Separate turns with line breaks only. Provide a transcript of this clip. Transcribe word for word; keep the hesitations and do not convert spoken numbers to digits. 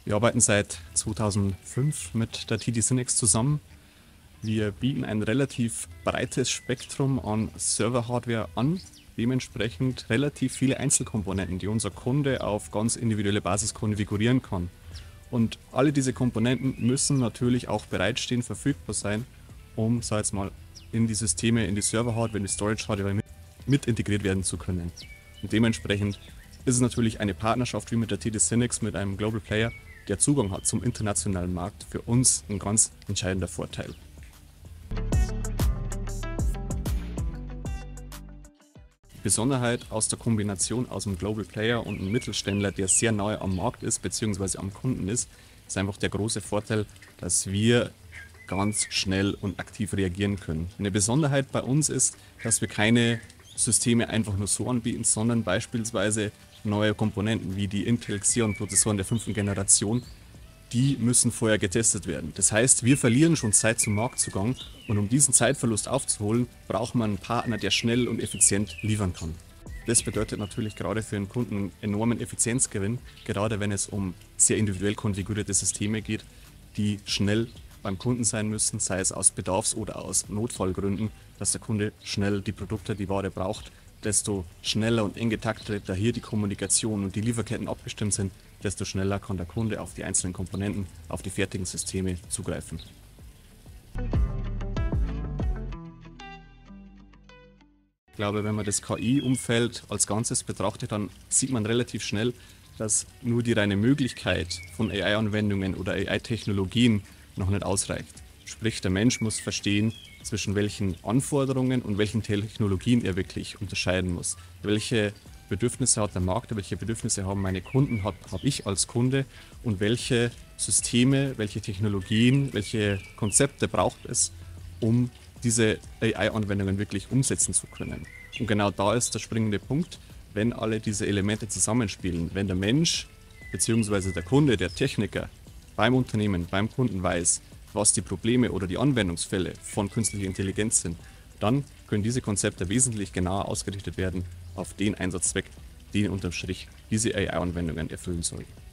Wir arbeiten seit zweitausendfünf mit der T D SYNNEX zusammen. Wir bieten ein relativ breites Spektrum an Server-Hardware an, dementsprechend relativ viele Einzelkomponenten, die unser Kunde auf ganz individuelle Basis konfigurieren kann. Und alle diese Komponenten müssen natürlich auch bereitstehen, verfügbar sein, um, sag jetzt mal, in die Systeme, in die Server-Hardware, in die Storage-Hardware mit, mit integriert werden zu können. Und dementsprechend ist es natürlich eine Partnerschaft wie mit der T D SYNNEX, mit einem Global Player, der Zugang hat zum internationalen Markt, für uns ein ganz entscheidender Vorteil. Die Besonderheit aus der Kombination aus einem Global Player und einem Mittelständler, der sehr nahe am Markt ist bzw. am Kunden ist, ist einfach der große Vorteil, dass wir ganz schnell und aktiv reagieren können. Eine Besonderheit bei uns ist, dass wir keine Systeme einfach nur so anbieten, sondern beispielsweise neue Komponenten wie die Intel Xeon-Prozessoren der fünften Generation, die müssen vorher getestet werden. Das heißt, wir verlieren schon Zeit zum Marktzugang und um diesen Zeitverlust aufzuholen, braucht man einen Partner, der schnell und effizient liefern kann. Das bedeutet natürlich gerade für einen Kunden einen enormen Effizienzgewinn, gerade wenn es um sehr individuell konfigurierte Systeme geht, die schnell beim Kunden sein müssen, sei es aus Bedarfs- oder aus Notfallgründen, dass der Kunde schnell die Produkte, die Ware braucht. Desto schneller und eng getaktet da hier die Kommunikation und die Lieferketten abgestimmt sind, desto schneller kann der Kunde auf die einzelnen Komponenten, auf die fertigen Systeme zugreifen. Ich glaube, wenn man das K I-Umfeld als Ganzes betrachtet, dann sieht man relativ schnell, dass nur die reine Möglichkeit von A I-Anwendungen oder A I-Technologien noch nicht ausreicht. Sprich, der Mensch muss verstehen, zwischen welchen Anforderungen und welchen Technologien er wirklich unterscheiden muss. Welche Bedürfnisse hat der Markt, welche Bedürfnisse haben meine Kunden, habe hab ich als Kunde und welche Systeme, welche Technologien, welche Konzepte braucht es, um diese A I-Anwendungen wirklich umsetzen zu können. Und genau da ist der springende Punkt, wenn alle diese Elemente zusammenspielen, wenn der Mensch bzw. der Kunde, der Techniker beim Unternehmen, beim Kunden weiß, was die Probleme oder die Anwendungsfälle von künstlicher Intelligenz sind, dann können diese Konzepte wesentlich genauer ausgerichtet werden auf den Einsatzzweck, den unterm Strich diese A I-Anwendungen erfüllen sollen.